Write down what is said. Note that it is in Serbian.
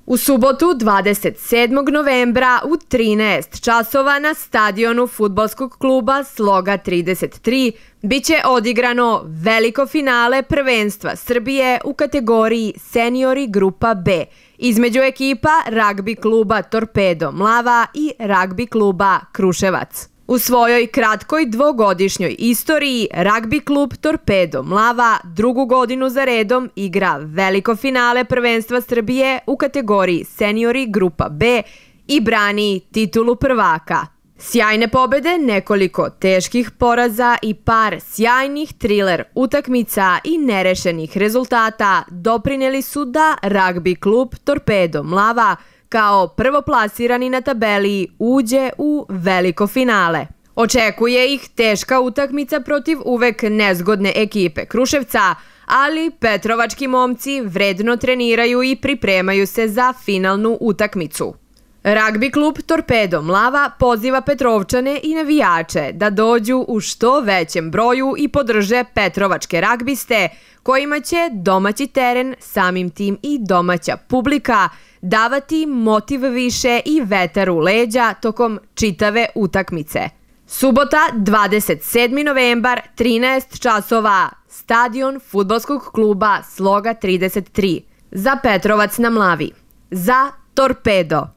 U subotu 27. novembra u 13 časova na stadionu fudbalskog kluba Sloga 33 biće odigrano veliko finale prvenstva Srbije u kategoriji seniori grupa B između ekipa ragbi kluba Torpedo Mlava i ragbi kluba Kruševac. U svojoj kratkoj dvogodišnjoj istoriji ragbi klub Torpedo Mlava drugu godinu za redom igra veliko finale prvenstva Srbije u kategoriji seniori grupa B i brani titulu prvaka. Sjajne pobede, nekoliko teških poraza i par sjajnih triler utakmica i nerešenih rezultata doprineli su da ragbi klub Torpedo Mlava kao prvoplasirani na tabeli uđe u veliko finale. Očekuje ih teška utakmica protiv uvek nezgodne ekipe Kruševca, ali petrovački momci vredno treniraju i pripremaju se za finalnu utakmicu. Ragbi klub Torpedo Mlava poziva Petrovčane i navijače da dođu u što većem broju i podrže petrovačke ragbiste, kojima će domaći teren, samim tim i domaća publika, davati motiv više i vetar u leđa tokom čitave utakmice. Subota, 27. novembar, 13 časova, stadion fudbalskog kluba Sloga 33. Za Petrovac na Mlavi. Za Torpedo.